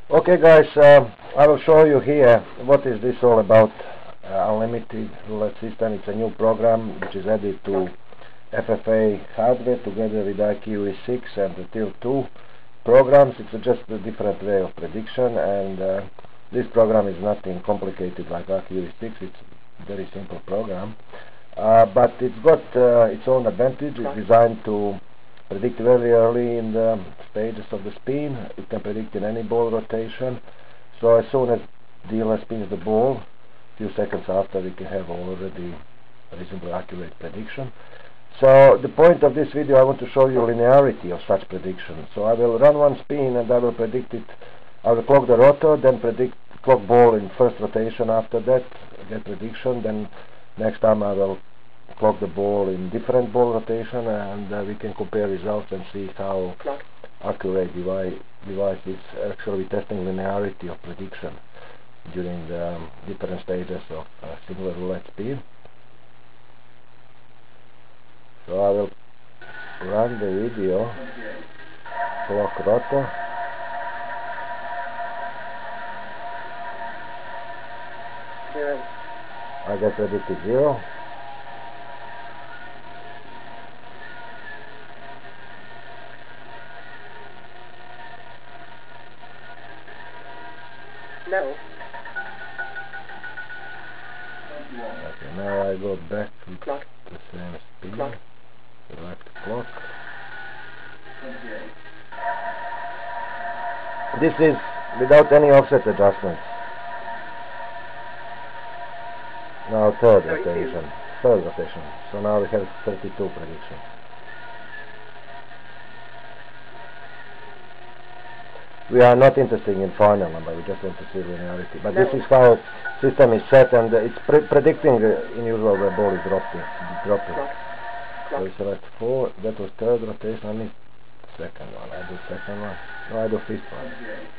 Okay guys, I will show you here what is this all about. Unlimited roulette system. It's a new program which is added to FFA hardware together with IQ-E6 and the Tilt2 programs. It's just a different way of prediction, and this program is nothing complicated like IQ-E6. It's a very simple program, but it's got its own advantage. It's designed to predict very early in the stages of the spin. It can predict in any ball rotation. So as soon as dealer spins the ball, few seconds after, we can have already a reasonably accurate prediction. So the point of this video, I want to show you linearity of such prediction. So I will run one spin and I will predict it. I will clock the rotor, then clock ball in first rotation. After that, get prediction. Then next time I will clock the ball in different ball rotation, and we can compare results and see how accurate device is actually testing linearity of prediction during the different stages of single roulette spin. So I will run the video, clock rotor. I get predicted 0. No. Okay, now I go back to Clock. the same speed. Clock. Select clock. This is without any offset adjustments. Now third 32. rotation. Third rotation. So now we have 32 predictions. We are not interested in final number, we just want to see linearity. But this is how system is set, and it's predicting in usual the ball is dropping. So we select 4, that was third rotation. I need second one. I do second one. No, I do fifth one.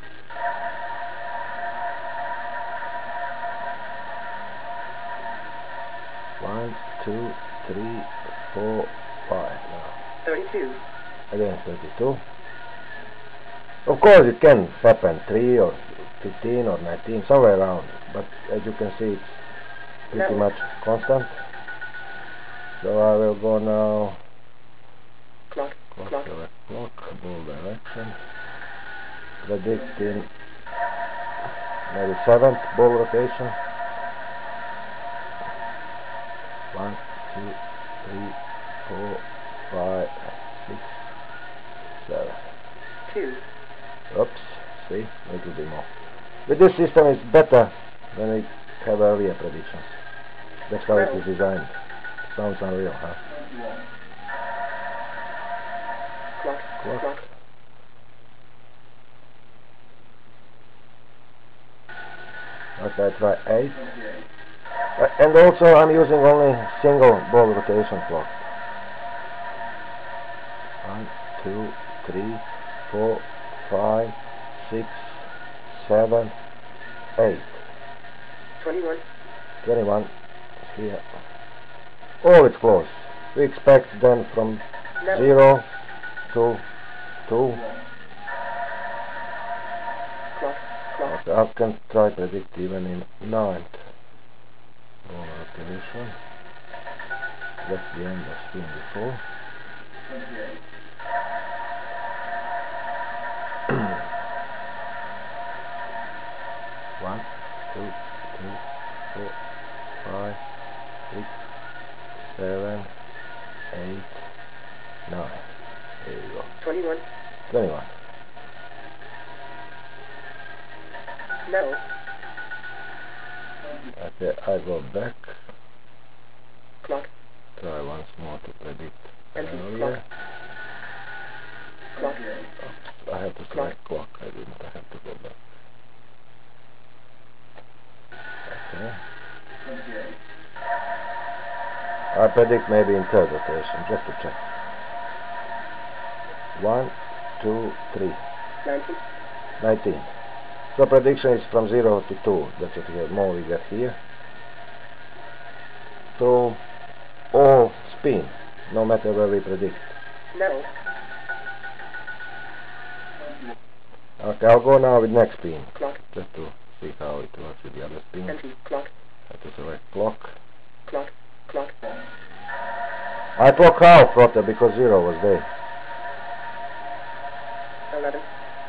One, 2, 3, 4, 5. Now 32. again 32. Of course it can happen 3 or 15 or 19, somewhere around, but as you can see it's pretty much constant. So I will go now, Clock. select clock, ball direction, predict in maybe 7th ball rotation. 1, 2, 3, 4, 5, 6, 7. 2. Oops, see, a little bit more. But this system is better than we have earlier predictions. That's how it is designed. Sounds unreal, huh? Clock. Okay, I try 8. And also I'm using only single ball rotation clock. 1, 2, 3, 4, 5, 6, 7, 8. 21. 21 here. Oh, it's close. We expect then from 0 to 2. Clock. Okay, I can try to predict even in 9th ball rotation. That's the end of spin before. One, 2, 3, 4, 5, 6, 7, 8, 9. There you go. 21. 21. No. Okay, I go back. Clock. Try once more to predict Clock. Clock. I have to select clock. I have to go back. Okay. I predict maybe in third rotation, just to check. 1, 2, 3. 19. 19. So prediction is from 0 to 2. That's what we have. More we get here. So all spin, no matter where we predict. No. Okay, I'll go now with next pin, Clock. just to see how it works with the other pin. Empty. Clock. I have to select clock. Clock. Clock. I clock half rotor because 0 was there. 11.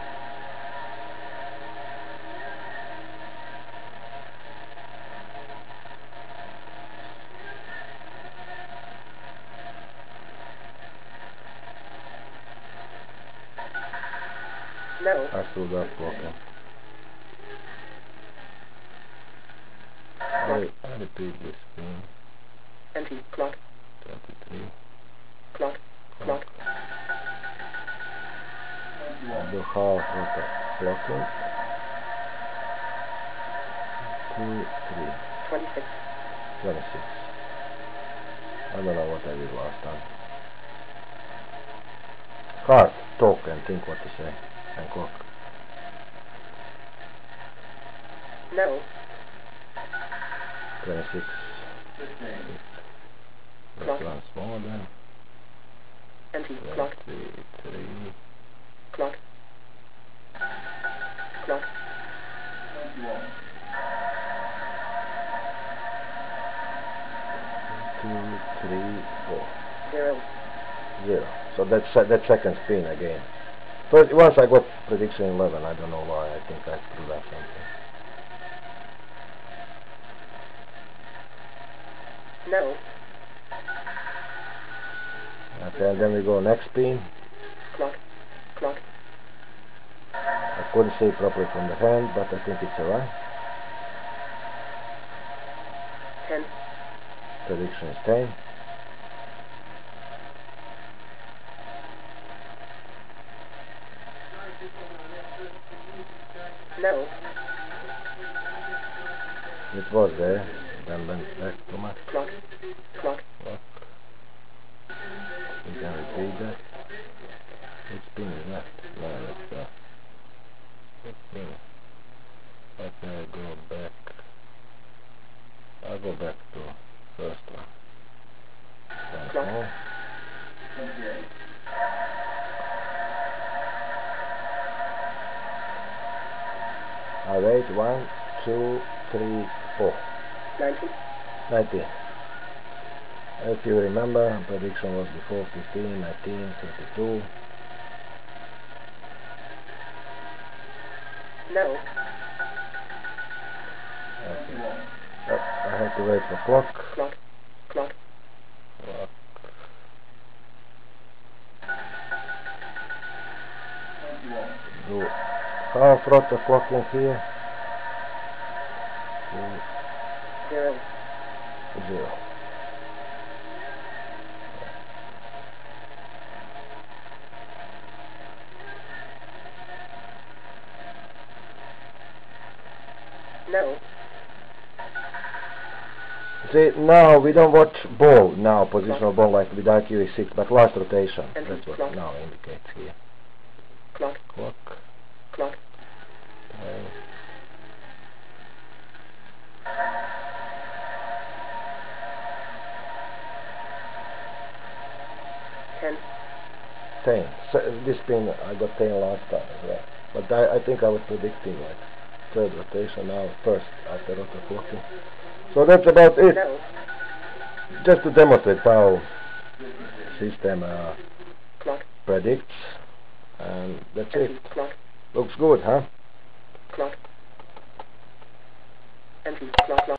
No. I still got clocking. I repeat this pin. Empty. Clock. 23. Clock. Clock. I do half rotor clocking. 2, 3. 26. 26. I don't know what I did last time. Hard talk and think what to say and clock. No. 26. Clock. That's once more then. Empty. Clock. 23. Clock. Clock. 2, 3, 4. 0. 0. So that's that second spin again. First, once I got prediction 11, I don't know why. I think I screwed up something. No. Okay, and then we go next spin. Clock. Clock. I couldn't see it properly from the hand, but I think it's alright. 10. Prediction is 10. No. It was there, then went back to my Clock. Clock. clock. We can repeat that. Which spin is that? No, that's which spin? Okay, I'll go back. I'll go back to first one. Once Clock. more. I wait 1, 2, 3, 4. 19. 19. If you remember, prediction was before 15, 19, 32. No. Okay. Oh, I have to wait for clock. Clock. Clock. Clock. Do half rotor clocking here. 0. 0. No. See, now we don't watch ball now, positional ball like with IQE6, but last rotation. That's what Clock. now indicates here. Clock. Clock. Clock. Time. 10. 10. So this spin I got 10 last time as well. But I think I was predicting like third rotation now, first after rotor clocking. So that's about it. No. Just to demonstrate how system Clock. predicts, and that's Empty. it. Clock. Looks good, huh? Clock. Empty. Clock. Clock.